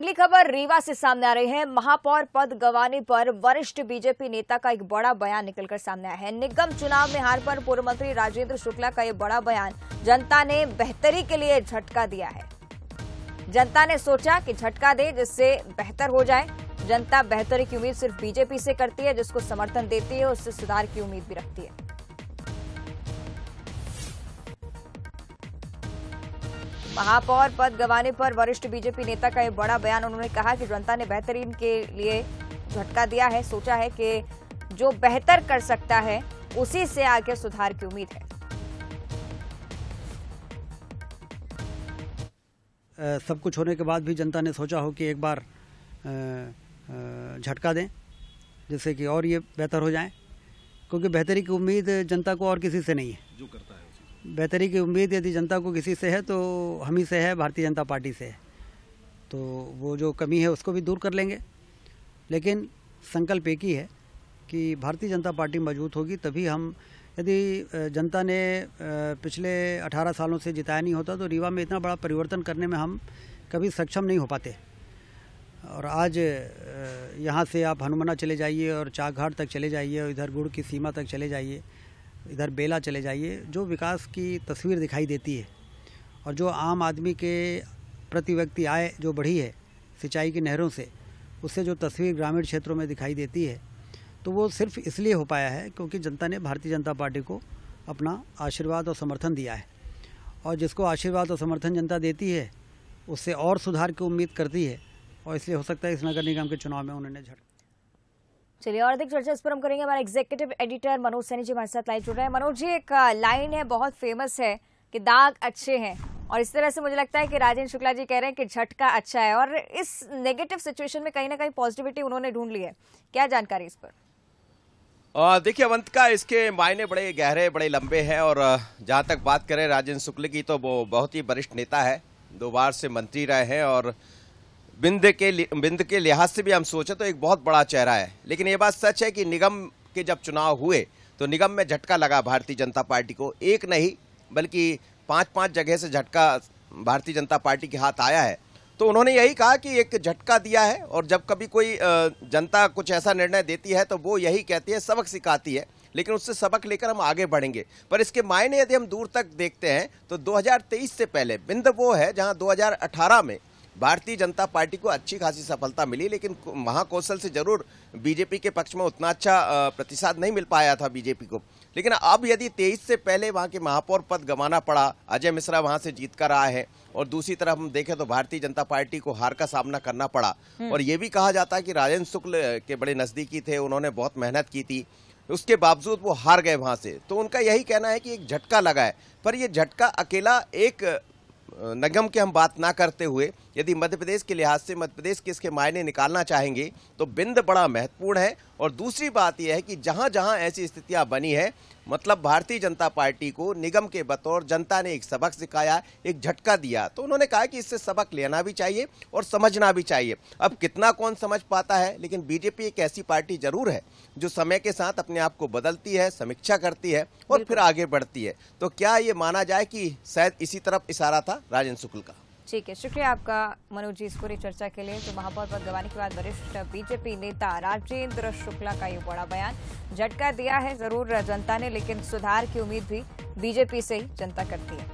अगली खबर रीवा से सामने आ रही है। महापौर पद गंवाने पर वरिष्ठ बीजेपी नेता का एक बड़ा बयान निकलकर सामने आया है। निगम चुनाव में हार पर पूर्व मंत्री राजेंद्र शुक्ला का यह बड़ा बयान जनता ने बेहतरी के लिए झटका दिया है। जनता ने सोचा कि झटका दे जिससे बेहतर हो जाए। जनता बेहतरी की उम्मीद सिर्फ बीजेपी से करती है, जिसको समर्थन देती है उससे सुधार की उम्मीद भी रखती है। महापौर पद गंवाने पर वरिष्ठ बीजेपी नेता का यह बड़ा बयान। उन्होंने कहा कि जनता ने बेहतरीन के लिए झटका दिया है, सोचा है कि जो बेहतर कर सकता है उसी से आगे सुधार की उम्मीद है। सब कुछ होने के बाद भी जनता ने सोचा हो कि एक बार झटका दें जिससे कि और ये बेहतर हो जाए, क्योंकि बेहतरी की उम्मीद जनता को और किसी से नहीं है। जो करता है बेहतरी की उम्मीद यदि जनता को किसी से है तो हम ही से है, भारतीय जनता पार्टी से है। तो वो जो कमी है उसको भी दूर कर लेंगे, लेकिन संकल्प एक ही है कि भारतीय जनता पार्टी मजबूत होगी तभी हम, यदि जनता ने पिछले 18 सालों से जिताया नहीं होता तो रीवा में इतना बड़ा परिवर्तन करने में हम कभी सक्षम नहीं हो पाते। और आज यहाँ से आप हनुमाना चले जाइए और चाकघाट तक चले जाइए और इधर गुड़ की सीमा तक चले जाइए, इधर बेला चले जाइए, जो विकास की तस्वीर दिखाई देती है और जो आम आदमी के प्रति व्यक्ति आय जो बढ़ी है सिंचाई की नहरों से, उससे जो तस्वीर ग्रामीण क्षेत्रों में दिखाई देती है, तो वो सिर्फ इसलिए हो पाया है क्योंकि जनता ने भारतीय जनता पार्टी को अपना आशीर्वाद और समर्थन दिया है। और जिसको आशीर्वाद और समर्थन जनता देती है उससे और सुधार की उम्मीद करती है, और इसलिए हो सकता है इस नगर निगम के चुनाव में उन्होंने झटका। चलिए और अधिक चर्चा इस पर हम करेंगे। हमारे एग्जीक्यूटिव एडिटर मनोज सैनी जी हमारे साथ लाइव जुड़ रहे हैं। मनोज जी, एक लाइन है बहुत फेमस है कि दाग अच्छे हैं, और इस तरह से मुझे लगता है कि राजेंद्र शुक्ला जी कह रहे हैं कि झटका अच्छा है, और इस नेगेटिव सिचुएशन में कहीं ना कहीं पॉजिटिविटी उन्होंने ढूंढ ली है। क्या जानकारी इस पर? देखिए अवंतिका, इसके मायने बड़े गहरे बड़े लंबे हैं। और जहां तक बात करें राजेंद्र शुक्ला की, तो वो बहुत ही वरिष्ठ नेता है, 2 बार से मंत्री रहे हैं और बिंद के लिहाज से भी हम सोचे तो एक बहुत बड़ा चेहरा है। लेकिन ये बात सच है कि निगम के जब चुनाव हुए तो निगम में झटका लगा भारतीय जनता पार्टी को। एक नहीं बल्कि 5-5 जगह से झटका भारतीय जनता पार्टी के हाथ आया है। तो उन्होंने यही कहा कि एक झटका दिया है, और जब कभी कोई जनता कुछ ऐसा निर्णय देती है तो वो यही कहती है, सबक सिखाती है, लेकिन उससे सबक लेकर हम आगे बढ़ेंगे। पर इसके मायने यदि हम दूर तक देखते हैं तो 2023 से पहले बिंद वो है जहां 2018 में भारतीय जनता पार्टी को अच्छी खासी सफलता मिली, लेकिन महाकौशल से जरूर बीजेपी के पक्ष में उतना अच्छा प्रतिसाद नहीं मिल पाया था बीजेपी को। लेकिन अब यदि 23 से पहले वहां के महापौर पद गंवाना पड़ा, अजय मिश्रा वहां से जीत कर आए हैं, और दूसरी तरफ हम देखें तो भारतीय जनता पार्टी को हार का सामना करना पड़ा। और ये भी कहा जाता है कि राजेंद्र शुक्ल के बड़े नजदीकी थे, उन्होंने बहुत मेहनत की थी, उसके बावजूद वो हार गए वहां से। तो उनका यही कहना है कि एक झटका लगा है। पर ये झटका अकेला एक निगम की हम बात ना करते हुए यदि मध्य प्रदेश के लिहाज से मध्य प्रदेश के इसके मायने निकालना चाहेंगे तो बिंद बड़ा महत्वपूर्ण है। और दूसरी बात यह है कि जहां जहां ऐसी स्थितियां बनी है, मतलब भारतीय जनता पार्टी को निगम के बतौर जनता ने एक सबक सिखाया, एक झटका दिया, तो उन्होंने कहा कि इससे सबक लेना भी चाहिए और समझना भी चाहिए। अब कितना कौन समझ पाता है, लेकिन बीजेपी एक ऐसी पार्टी जरूर है जो समय के साथ अपने आप को बदलती है, समीक्षा करती है और फिर आगे बढ़ती है। तो क्या ये माना जाए कि शायद इसी तरफ इशारा था राजेंद्र शुक्ल का? ठीक है, शुक्रिया आपका मनोज जी इस पूरी चर्चा के लिए। तो महापौर पद गंवाने के बाद वरिष्ठ बीजेपी नेता राजेंद्र शुक्ला का ये बड़ा बयान। झटका दिया है जरूर जनता ने, लेकिन सुधार की उम्मीद भी बीजेपी से ही जनता करती है।